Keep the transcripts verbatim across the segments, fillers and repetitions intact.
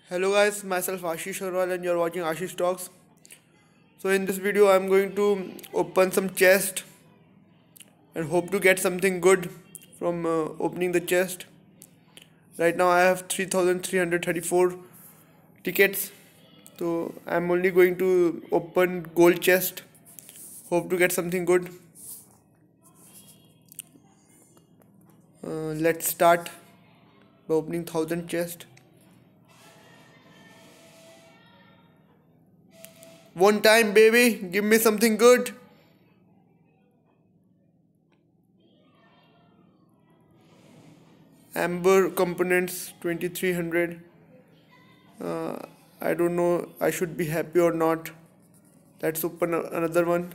Hello guys, myself Ashish Arwal and you're watching Ashish Talks. So in this video I'm going to open some chest and hope to get something good from uh, opening the chest. Right now I have three thousand three hundred thirty-four tickets. So I'm only going to open gold chest. Hope to get something good. Uh, let's start by opening one thousand chest. One time, baby, give me something good. Amber components twenty-three hundred. Uh, I don't know, I should be happy or not. Let's open a- another one.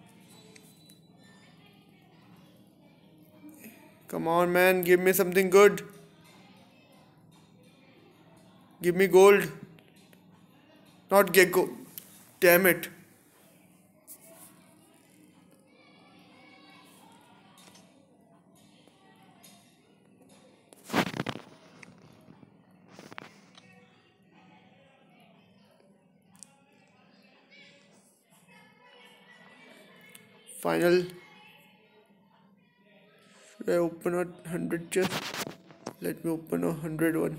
Come on, man, give me something good. Give me gold. Not gecko. Damn it. Final. Should I open a hundred chest? Let me open a hundred one.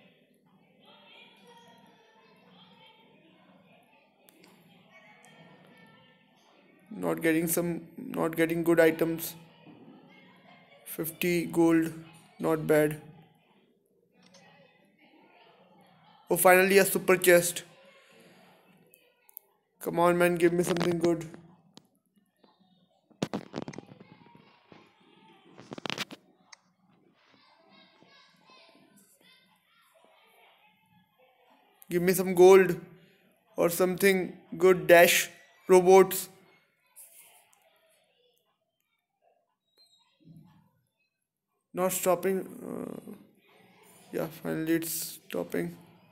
Not getting some, not getting good items. fifty gold, not bad. Oh, finally a super chest. Come on, man, give me something good. Give me some gold or something good. Dash robots. Not stopping. Uh, yeah, finally it's stopping.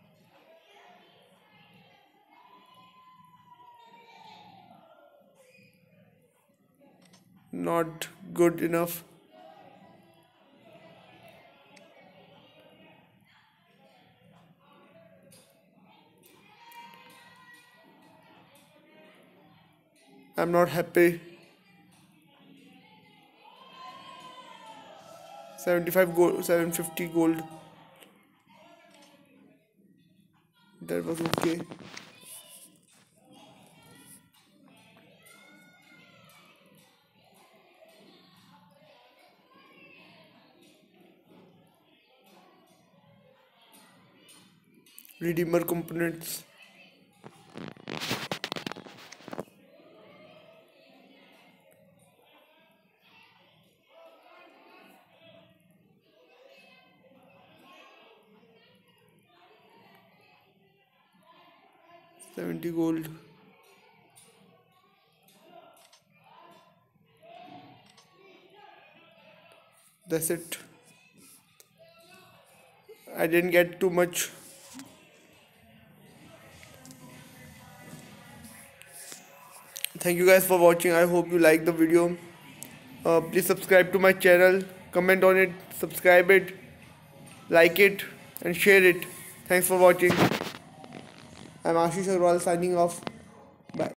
Not good enough. I'm not happy. seventy-five gold, seven fifty gold. That was okay. Redeemer components. seventy gold. That's it. I didn't get too much. Thank you guys for watching. I hope you like the video. Uh, please subscribe to my channel, comment on it, subscribe it, like it and share it. Thanks for watching. I'm Ashish Arwal signing off.